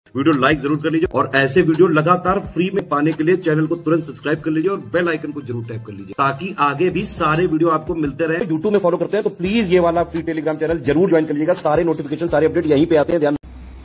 Video like जरूर कर लीजिए और ऐसे वीडियो लगातार फ्री में पाने के लिए चैनल को तुरंत सब्सक्राइब कर लीजिए और बेल आइकन को जरूर टैप कर लीजिए ताकि आगे भी सारे वीडियो आपको मिलते रहे। यूट्यूब में फॉलो करते हैं तो प्लीज ये वाला फ्री टेलीग्राम चैनल जरूर ज्वाइन कर लीजिएगा। सारे नोटिफिकेशन सारे अपडेट यहीं पे आते हैं। ध्यान।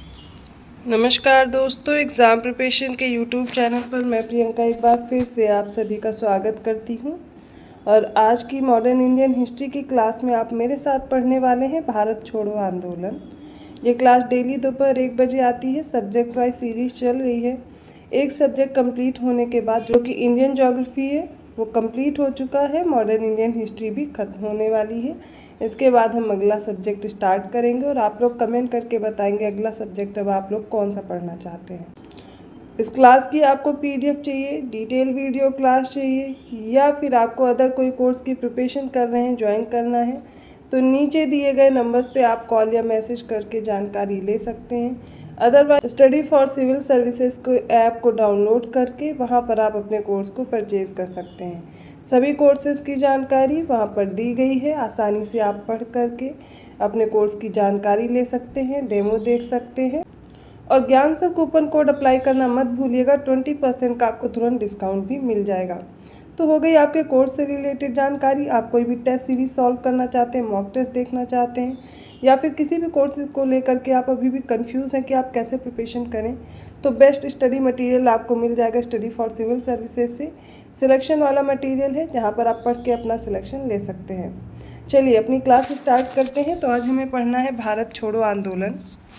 नमस्कार दोस्तों, एग्ज़ाम प्रिपरेशन के यूट्यूब चैनल पर मैं प्रियंका एक बार फिर से आप सभी का स्वागत करती हूं। और आज की मॉडर्न इंडियन हिस्ट्री की क्लास में आप मेरे साथ पढ़ने वाले हैं भारत छोड़ो आंदोलन। ये क्लास डेली दोपहर 1 बजे आती है। सब्जेक्ट वाइज सीरीज चल रही है। एक सब्जेक्ट कंप्लीट होने के बाद जो कि इंडियन ज्योग्राफी है वो कंप्लीट हो चुका है। मॉडर्न इंडियन हिस्ट्री भी खत्म होने वाली है। इसके बाद हम अगला सब्जेक्ट स्टार्ट करेंगे और आप लोग कमेंट करके बताएंगे अगला सब्जेक्ट अब आप लोग कौन सा पढ़ना चाहते हैं। इस क्लास की आपको PDF चाहिए, डिटेल वीडियो क्लास चाहिए या फिर आपको अदर कोई कोर्स की प्रिपरेशन कर रहे हैं, ज्वाइन करना है तो नीचे दिए गए नंबर्स पे आप कॉल या मैसेज करके जानकारी ले सकते हैं। Otherwise study for civil services को ऐप को डाउनलोड करके वहाँ पर आप अपने कोर्स को परचेज कर सकते हैं। सभी कोर्सेज की जानकारी वहाँ पर दी गई है। आसानी से आप पढ़ करके अपने कोर्स की जानकारी ले सकते हैं, डेमो देख सकते हैं। और ज्ञान सर कूपन कोड अप्लाई करना मत भूलिएगा। 20% का आपको तुरंत डिस्काउंट भी मिल जाएगा। तो हो गई आपके कोर्स से रिलेटेड जानकारी। आप कोई भी टेस्ट सीरीज सॉल्व करना चाहते हैं, मॉक टेस्ट देखना चाहते हैं या फिर किसी भी कोर्स को लेकर के आप अभी भी कंफ्यूज हैं कि आप कैसे प्रिपरेशन करें, तो बेस्ट स्टडी मटेरियल आपको मिल जाएगा स्टडी फॉर सिविल सर्विसेज से। सिलेक्शन वाला मटेरियल है जहाँ पर आप पढ़ के अपना सिलेक्शन ले सकते हैं। चलिए अपनी क्लास स्टार्ट करते हैं। तो आज हमें पढ़ना है भारत छोड़ो आंदोलन।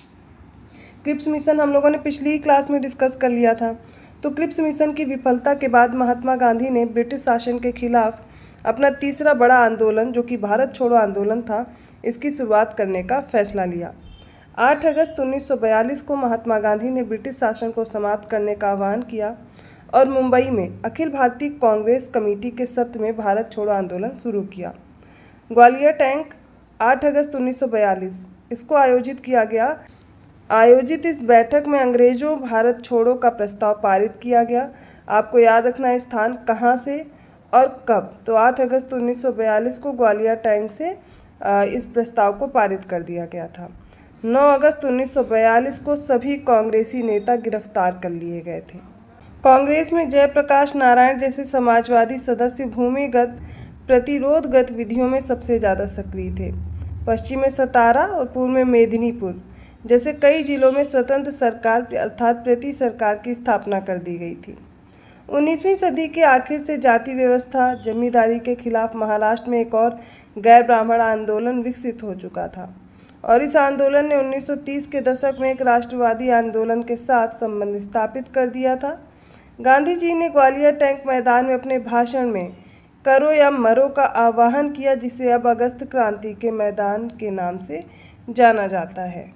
क्रिप्स मिशन हम लोगों ने पिछली ही क्लास में डिस्कस कर लिया था। तो क्रिप्स मिशन की विफलता के बाद महात्मा गांधी ने ब्रिटिश शासन के खिलाफ अपना तीसरा बड़ा आंदोलन जो कि भारत छोड़ो आंदोलन था, इसकी शुरुआत करने का फैसला लिया। 8 अगस्त 1942 को महात्मा गांधी ने ब्रिटिश शासन को समाप्त करने का आह्वान किया और मुंबई में अखिल भारतीय कांग्रेस कमेटी के सत्र में भारत छोड़ो आंदोलन शुरू किया। ग्वालियर टैंक 8 अगस्त 1942 इसको आयोजित किया गया। आयोजित इस बैठक में अंग्रेजों भारत छोड़ो का प्रस्ताव पारित किया गया। आपको याद रखना है स्थान कहाँ से और कब। तो 8 अगस्त 1942 को ग्वालियर टैंक से इस प्रस्ताव को पारित कर दिया गया था। 9 अगस्त 1942 को सभी कांग्रेसी नेता गिरफ्तार कर लिए गए थे। कांग्रेस में जयप्रकाश नारायण जैसे समाजवादी सदस्य भूमिगत प्रतिरोध गतिविधियों में सबसे ज़्यादा सक्रिय थे। पश्चिम में सतारा और पूर्व में मेदिनीपुर जैसे कई जिलों में स्वतंत्र सरकार अर्थात प्रति सरकार की स्थापना कर दी गई थी। 19वीं सदी के आखिर से जाति व्यवस्था जमींदारी के खिलाफ महाराष्ट्र में एक और गैर ब्राह्मण आंदोलन विकसित हो चुका था और इस आंदोलन ने 1930 के दशक में एक राष्ट्रवादी आंदोलन के साथ संबंध स्थापित कर दिया था। गांधी जी ने ग्वालियर टैंक मैदान में अपने भाषण में करो या मरो का आह्वान किया, जिसे अब अगस्त क्रांति के मैदान के नाम से जाना जाता है।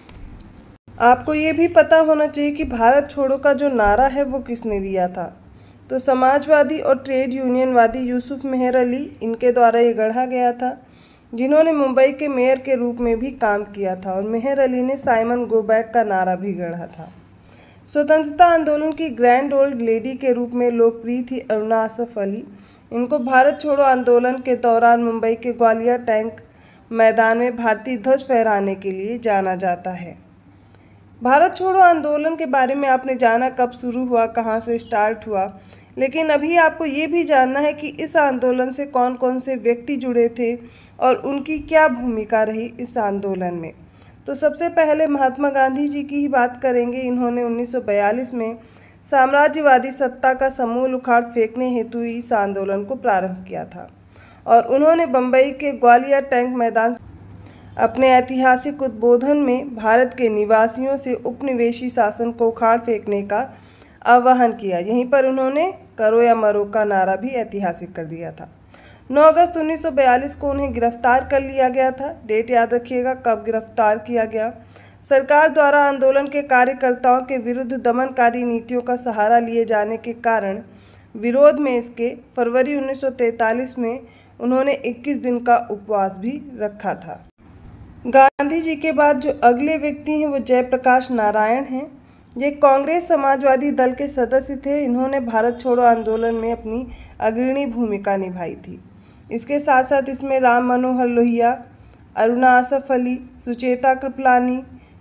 आपको ये भी पता होना चाहिए कि भारत छोड़ो का जो नारा है वो किसने दिया था। तो समाजवादी और ट्रेड यूनियनवादी यूसुफ मेहर अली इनके द्वारा ये गढ़ा गया था, जिन्होंने मुंबई के मेयर के रूप में भी काम किया था। और मेहर अली ने साइमन गो बैक का नारा भी गढ़ा था। स्वतंत्रता आंदोलन की ग्रैंड ओल्ड लेडी के रूप में लोकप्रिय थी अरुणा आसफ अली। इनको भारत छोड़ो आंदोलन के दौरान मुंबई के ग्वालियर टैंक मैदान में भारतीय ध्वज फहराने के लिए जाना जाता है। भारत छोड़ो आंदोलन के बारे में आपने जाना कब शुरू हुआ, कहाँ से स्टार्ट हुआ, लेकिन अभी आपको ये भी जानना है कि इस आंदोलन से कौन कौन से व्यक्ति जुड़े थे और उनकी क्या भूमिका रही इस आंदोलन में। तो सबसे पहले महात्मा गांधी जी की ही बात करेंगे। इन्होंने 1942 में साम्राज्यवादी सत्ता का समूल उखाड़ फेंकने हेतु इस आंदोलन को प्रारंभ किया था और उन्होंने बम्बई के ग्वालियर टैंक मैदान अपने ऐतिहासिक उद्बोधन में भारत के निवासियों से उपनिवेशी शासन को उखाड़ फेंकने का आह्वान किया। यहीं पर उन्होंने करो या मरो का नारा भी ऐतिहासिक कर दिया था। 9 अगस्त 1942 को उन्हें गिरफ्तार कर लिया गया था। डेट याद रखिएगा कब गिरफ्तार किया गया। सरकार द्वारा आंदोलन के कार्यकर्ताओं के विरुद्ध दमनकारी नीतियों का सहारा लिए जाने के कारण विरोध में इसके फरवरी 1943 में उन्होंने 21 दिन का उपवास भी रखा था। गांधी जी के बाद जो अगले व्यक्ति हैं वो जयप्रकाश नारायण हैं। ये कांग्रेस समाजवादी दल के सदस्य थे। इन्होंने भारत छोड़ो आंदोलन में अपनी अग्रणी भूमिका निभाई थी। इसके साथ साथ इसमें राम मनोहर लोहिया, अरुणा आसफ अली, सुचेता कृपलानी,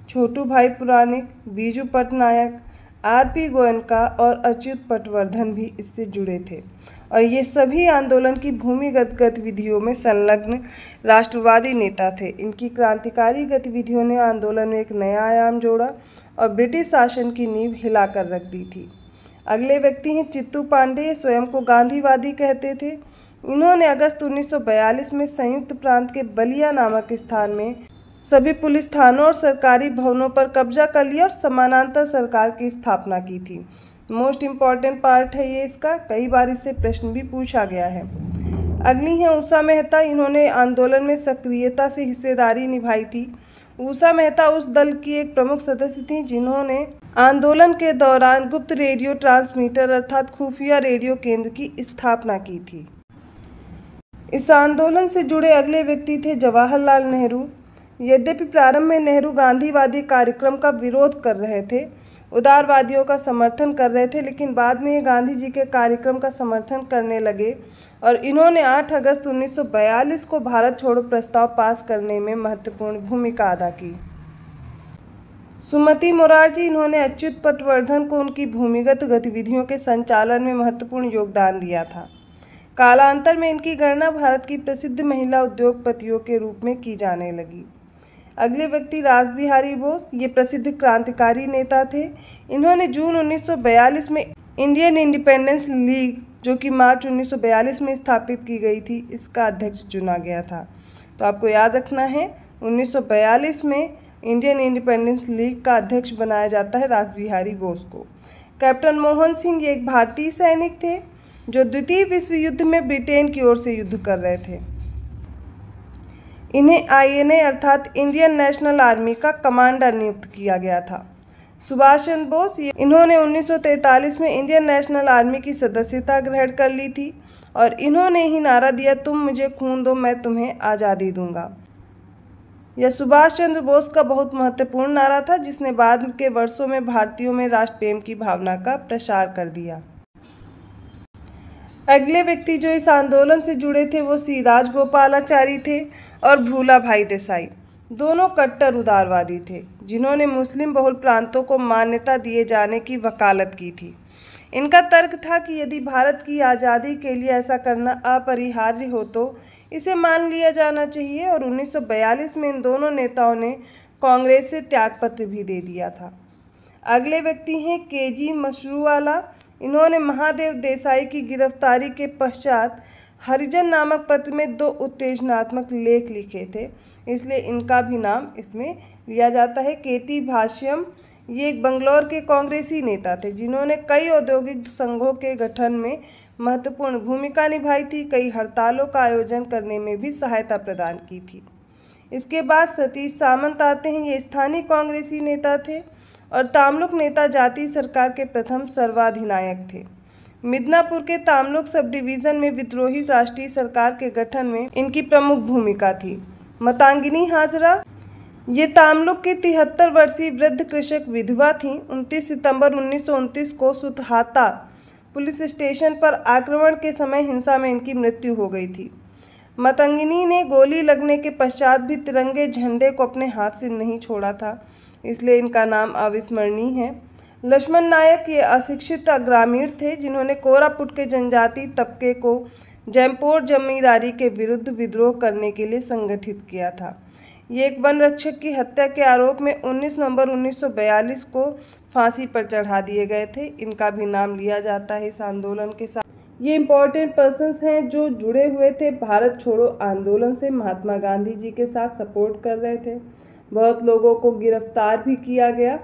छोटू भाई पुराणिक, बीजू पटनायक, आरपी गोयनका और अच्युत पटवर्धन भी इससे जुड़े थे और ये सभी आंदोलन की भूमिगत गतिविधियों में संलग्न राष्ट्रवादी नेता थे। इनकी क्रांतिकारी गतिविधियों ने आंदोलन में एक नया आयाम जोड़ा और ब्रिटिश शासन की नींव हिलाकर रख दी थी। अगले व्यक्ति हैं चित्तू पांडे। ये स्वयं को गांधीवादी कहते थे। इन्होंने अगस्त 1942 में संयुक्त प्रांत के बलिया नामक स्थान में सभी पुलिस थानों और सरकारी भवनों पर कब्जा कर लिया और समानांतर सरकार की स्थापना की थी। मोस्ट इम्पॉर्टेंट पार्ट है ये इसका, कई बार इससे प्रश्न भी पूछा गया है। अगली हैं उषा मेहता। इन्होंने आंदोलन में सक्रियता से हिस्सेदारी निभाई थी। उषा मेहता उस दल की एक प्रमुख सदस्य थी जिन्होंने आंदोलन के दौरान गुप्त रेडियो ट्रांसमीटर अर्थात खुफिया रेडियो केंद्र की स्थापना की थी। इस आंदोलन से जुड़े अगले व्यक्ति थे जवाहरलाल नेहरू। यद्यपि प्रारंभ में नेहरू गांधीवादी कार्यक्रम का विरोध कर रहे थे, उदारवादियों का समर्थन कर रहे थे, लेकिन बाद में ये गांधी जी के कार्यक्रम का समर्थन करने लगे और इन्होंने 8 अगस्त 1942 को भारत छोड़ो प्रस्ताव पास करने में महत्वपूर्ण भूमिका अदा की। सुमति मोरारजी। इन्होंने अच्युत पटवर्धन को उनकी भूमिगत गतिविधियों के संचालन में महत्वपूर्ण योगदान दिया था। कालांतर में इनकी गणना भारत की प्रसिद्ध महिला उद्योगपतियों के रूप में की जाने लगी। अगले व्यक्ति रासबिहारी बोस। ये प्रसिद्ध क्रांतिकारी नेता थे। इन्होंने जून 1942 में इंडियन इंडिपेंडेंस लीग, जो कि मार्च 1942 में स्थापित की गई थी, इसका अध्यक्ष चुना गया था। तो आपको याद रखना है 1942 में इंडियन इंडिपेंडेंस लीग का अध्यक्ष बनाया जाता है रासबिहारी बोस को। कैप्टन मोहन सिंह ये एक भारतीय सैनिक थे जो द्वितीय विश्व युद्ध में ब्रिटेन की ओर से युद्ध कर रहे थे। इन्हें INA अर्थात इंडियन नेशनल आर्मी का कमांडर नियुक्त किया गया था। सुभाष चंद्र बोस। इन्होंने 1943 में इंडियन नेशनल आर्मी की सदस्यता ग्रहण कर ली थी और इन्होंने ही नारा दिया, तुम मुझे खून दो मैं तुम्हें आज़ादी दूंगा। यह सुभाष चंद्र बोस का बहुत महत्वपूर्ण नारा था जिसने बाद के वर्षों में भारतीयों में राष्ट्र प्रेम की भावना का प्रसार कर दिया। अगले व्यक्ति जो इस आंदोलन से जुड़े थे वो श्री राजगोपालाचारी थे और भूला भाई देसाई। दोनों कट्टर उदारवादी थे जिन्होंने मुस्लिम बहुल प्रांतों को मान्यता दिए जाने की वकालत की थी। इनका तर्क था कि यदि भारत की आज़ादी के लिए ऐसा करना अपरिहार्य हो तो इसे मान लिया जाना चाहिए और 1942 में इन दोनों नेताओं ने कांग्रेस से त्यागपत्र भी दे दिया था। अगले व्यक्ति हैं KG मशरूवाला। इन्होंने महादेव देसाई की गिरफ्तारी के पश्चात हरिजन नामक पत्र में 2 उत्तेजनात्मक लेख लिखे थे, इसलिए इनका भी नाम इसमें लिया जाता है। KT भाष्यम। ये एक बंगलौर के कांग्रेसी नेता थे जिन्होंने कई औद्योगिक संघों के गठन में महत्वपूर्ण भूमिका निभाई थी, कई हड़तालों का आयोजन करने में भी सहायता प्रदान की थी। इसके बाद सतीश सामंत आते हैं। ये स्थानीय कांग्रेसी नेता थे और तामलुक नेता जातीय सरकार के प्रथम सर्वाधिनायक थे। मिदनापुर के तामलुक सब डिवीज़न में विद्रोही राष्ट्रीय सरकार के गठन में इनकी प्रमुख भूमिका थी। मतांगिनी हाजरा। ये तामलुक की 73 वर्षीय वृद्ध कृषक विधवा थीं। 29 सितंबर 1929 को सुतहाता पुलिस स्टेशन पर आक्रमण के समय हिंसा में इनकी मृत्यु हो गई थी। मतंगिनी ने गोली लगने के पश्चात भी तिरंगे झंडे को अपने हाथ से नहीं छोड़ा था, इसलिए इनका नाम अविस्मरणीय है। लक्ष्मण नायक ये अशिक्षित ग्रामीण थे जिन्होंने कोरापुट के जनजातीय तबके को जैमपोर जमींदारी के विरुद्ध विद्रोह करने के लिए संगठित किया था। ये एक वन रक्षक की हत्या के आरोप में 19 नवंबर 1942 को फांसी पर चढ़ा दिए गए थे। इनका भी नाम लिया जाता है इस आंदोलन के साथ। ये इम्पोर्टेंट पर्सन्स हैं जो जुड़े हुए थे भारत छोड़ो आंदोलन से, महात्मा गांधी जी के साथ सपोर्ट कर रहे थे। बहुत लोगों को गिरफ्तार भी किया गया,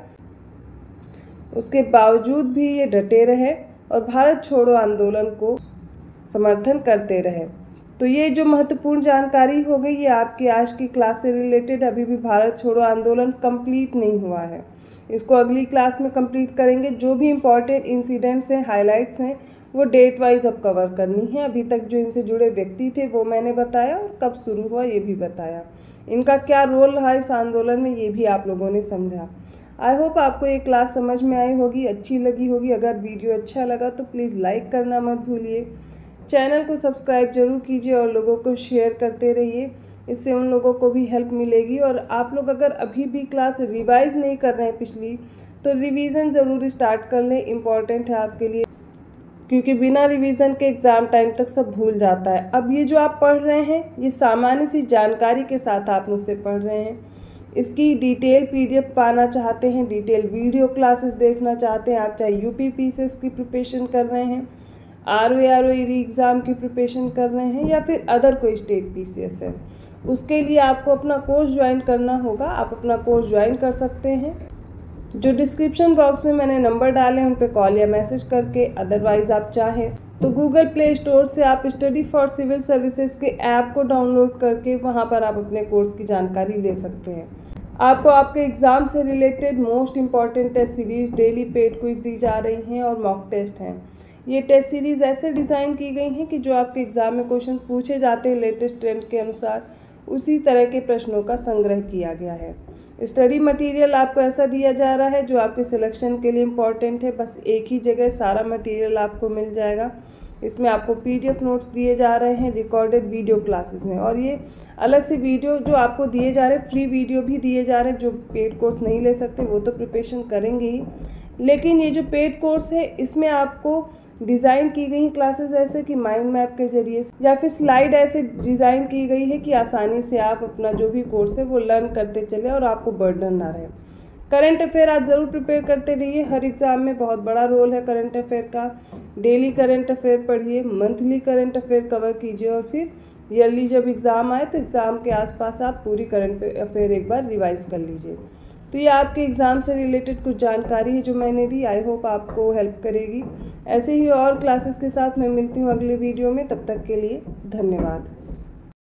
उसके बावजूद भी ये डटे रहे और भारत छोड़ो आंदोलन को समर्थन करते रहे। तो ये जो महत्वपूर्ण जानकारी हो गई ये आपकी आज की क्लास से रिलेटेड। अभी भी भारत छोड़ो आंदोलन कंप्लीट नहीं हुआ है, इसको अगली क्लास में कंप्लीट करेंगे। जो भी इम्पोर्टेंट इंसिडेंट्स हैं, हाइलाइट्स हैं, वो डेट वाइज अब कवर करनी है। अभी तक जो इनसे जुड़े व्यक्ति थे वो मैंने बताया और कब शुरू हुआ ये भी बताया। इनका क्या रोल रहा इस आंदोलन में ये भी आप लोगों ने समझा। आई होप आपको ये क्लास समझ में आई होगी, अच्छी लगी होगी। अगर वीडियो अच्छा लगा तो प्लीज़ लाइक करना मत भूलिए, चैनल को सब्सक्राइब जरूर कीजिए और लोगों को शेयर करते रहिए। इससे उन लोगों को भी हेल्प मिलेगी। और आप लोग अगर अभी भी क्लास रिवाइज़ नहीं कर रहे हैं पिछली, तो रिवीजन ज़रूर स्टार्ट कर लें, इम्पॉर्टेंट है आपके लिए, क्योंकि बिना रिवीजन के एग्ज़ाम टाइम तक सब भूल जाता है। अब ये जो आप पढ़ रहे हैं, ये सामान्य सी जानकारी के साथ आप मुझसे पढ़ रहे हैं। इसकी डिटेल PDF पाना चाहते हैं, डिटेल वीडियो क्लासेस देखना चाहते हैं आप, चाहे UP PCS की प्रिपरेशन कर रहे हैं, ROE एग्ज़ाम की प्रिपरेशन कर रहे हैं, या फिर अदर कोई स्टेट PCS है, उसके लिए आपको अपना कोर्स ज्वाइन करना होगा। आप अपना कोर्स ज्वाइन कर सकते हैं। जो डिस्क्रिप्शन बॉक्स में मैंने नंबर डाले हैं उन पर कॉल या मैसेज करके, अदरवाइज़ आप चाहें तो गूगल प्ले स्टोर से आप स्टडी फॉर सिविल सर्विसेज के ऐप को डाउनलोड करके वहां पर आप अपने कोर्स की जानकारी ले सकते हैं। आपको आपके एग्ज़ाम से related most important test series, daily paid quiz दी जा रही हैं और मॉक टेस्ट हैं। ये टेस्ट सीरीज़ ऐसे डिज़ाइन की गई हैं कि जो आपके एग्ज़ाम में क्वेश्चन पूछे जाते हैं लेटेस्ट ट्रेंड के अनुसार, उसी तरह के प्रश्नों का संग्रह किया गया है। स्टडी मटेरियल आपको ऐसा दिया जा रहा है जो आपके सिलेक्शन के लिए इम्पॉर्टेंट है। बस एक ही जगह सारा मटेरियल आपको मिल जाएगा। इसमें आपको PDF नोट्स दिए जा रहे हैं, रिकॉर्डेड वीडियो क्लासेस हैं, और ये अलग से वीडियो जो आपको दिए जा रहे हैं, फ्री वीडियो भी दिए जा रहे हैं। जो पेड कोर्स नहीं ले सकते वो तो प्रिपरेशन करेंगे ही, लेकिन ये जो पेड कोर्स है इसमें आपको डिज़ाइन की गई क्लासेस ऐसे कि माइंड मैप के जरिए या फिर स्लाइड ऐसे डिज़ाइन की गई है कि आसानी से आप अपना जो भी कोर्स है वो लर्न करते चले और आपको बर्डन ना रहे। करंट अफेयर आप ज़रूर प्रिपेयर करते रहिए। हर एग्ज़ाम में बहुत बड़ा रोल है करंट अफेयर का। डेली करंट अफेयर पढ़िए, मंथली करंट अफेयर कवर कीजिए, और फिर ईयरली जब एग्ज़ाम आए तो एग्ज़ाम के आसपास आप पूरी करंट अफेयर एक बार रिवाइज़ कर लीजिए। तो ये आपके एग्ज़ाम से रिलेटेड कुछ जानकारी है जो मैंने दी। आई होप आपको हेल्प करेगी। ऐसे ही और क्लासेस के साथ मैं मिलती हूँ अगले वीडियो में। तब तक के लिए धन्यवाद।